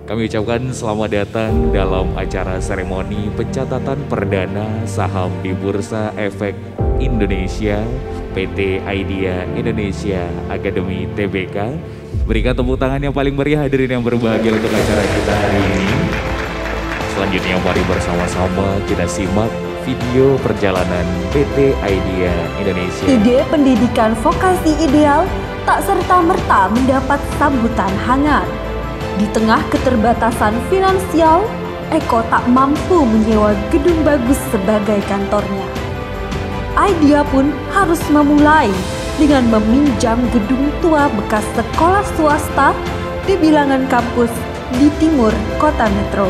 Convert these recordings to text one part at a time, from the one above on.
Kami ucapkan selamat datang dalam acara seremoni pencatatan perdana saham di Bursa Efek Indonesia PT Idea Indonesia Academy Tbk. Berikan tepuk tangan yang paling meriah hadirin yang berbahagia untuk acara kita hari ini. Selanjutnya mari bersama-sama kita simak video perjalanan PT Idea Indonesia. Ide pendidikan vokasi ideal tak serta-merta mendapat sambutan hangat. Di tengah keterbatasan finansial, Eko tak mampu menyewa gedung bagus sebagai kantornya. Idea pun harus memulai dengan meminjam gedung tua bekas sekolah swasta di bilangan kampus di timur kota Metro.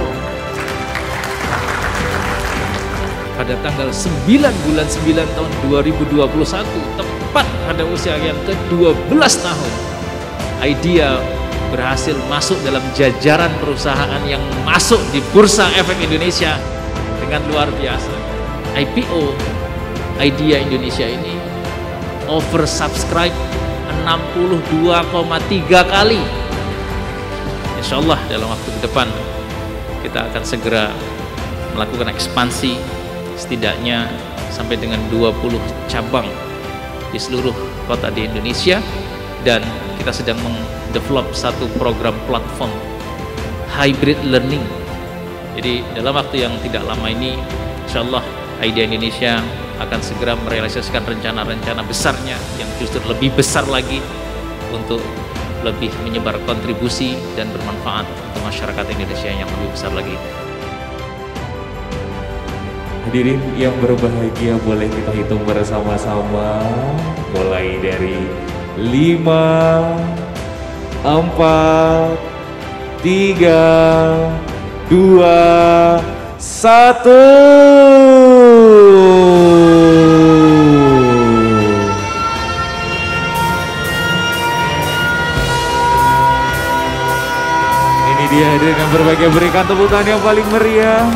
Pada tanggal 9 bulan 9 tahun 2021, tepat pada usia yang ke-12 tahun, Idea berhasil masuk dalam jajaran perusahaan yang masuk di Bursa Efek Indonesia dengan luar biasa. IPO Idea Indonesia ini oversubscribe 62,3 kali. Insya Allah dalam waktu ke depan kita akan segera melakukan ekspansi setidaknya sampai dengan 20 cabang di seluruh kota di Indonesia, dan kita sedang mendevelop satu program platform hybrid learning. Jadi dalam waktu yang tidak lama ini, insya Allah Idea Indonesia akan segera merealisasikan rencana-rencana besarnya yang justru lebih besar lagi untuk lebih menyebar kontribusi dan bermanfaat untuk masyarakat Indonesia yang lebih besar lagi. Hadirin yang berbahagia, boleh kita hitung bersama-sama mulai dari 5, 4, 3, 2, 1. Ini dia hadirin yang berbahagia, berikan tepuk tangan yang paling meriah.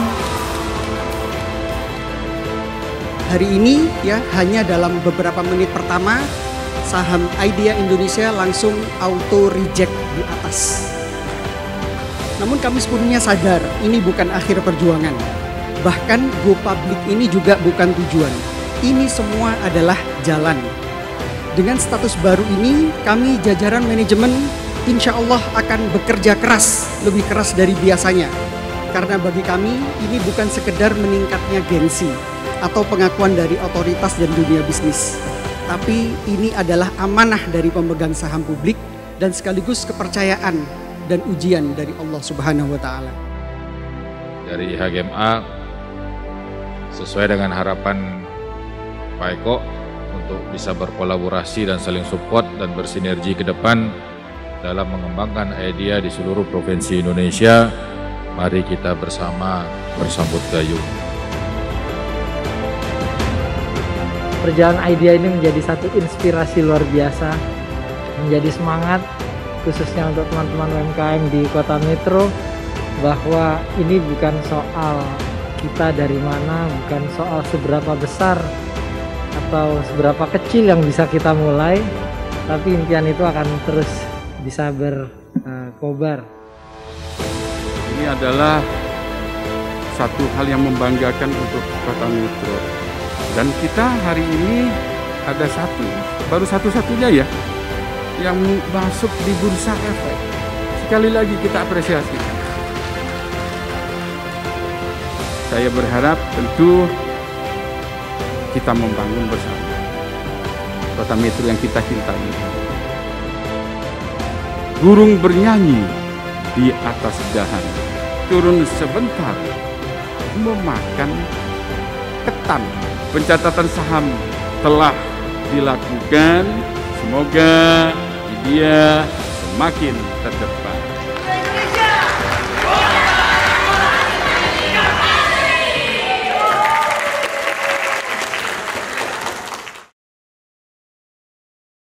Hari ini ya, hanya dalam beberapa menit pertama saham Idea Indonesia langsung auto reject di atas. Namun kami sepenuhnya sadar ini bukan akhir perjuangan. Bahkan go public ini juga bukan tujuan. Ini semua adalah jalan. Dengan status baru ini, kami jajaran manajemen insya Allah akan bekerja keras, lebih keras dari biasanya. Karena bagi kami ini bukan sekedar meningkatnya gengsi atau pengakuan dari otoritas dan dunia bisnis, tapi ini adalah amanah dari pemegang saham publik dan sekaligus kepercayaan dan ujian dari Allah Subhanahu wa Ta'ala. Dari HGMA sesuai dengan harapan Pak Eko untuk bisa berkolaborasi dan saling support dan bersinergi ke depan dalam mengembangkan idea di seluruh provinsi Indonesia. Mari kita bersama bersambut gayung. Perjalanan Idea ini menjadi satu inspirasi luar biasa, menjadi semangat khususnya untuk teman-teman UMKM di Kota Metro, bahwa ini bukan soal kita dari mana, bukan soal seberapa besar atau seberapa kecil yang bisa kita mulai, tapi impian itu akan terus bisa berkobar. Ini adalah satu hal yang membanggakan untuk Kota Metro. Dan kita hari ini ada baru satu-satunya ya, yang masuk di Bursa Efek. Sekali lagi kita apresiasi. Saya berharap tentu kita membangun bersama Kota Metro yang kita cintai. Burung bernyanyi di atas dahan, turun sebentar memakan ketan. Pencatatan saham telah dilakukan. Semoga Idea semakin terdepan.